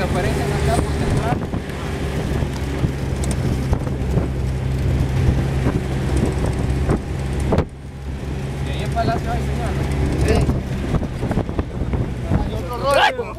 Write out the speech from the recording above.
aparecen acá por central. Y ahí en Palacio hay señal, ¿no? Sí. Hay otro rollo.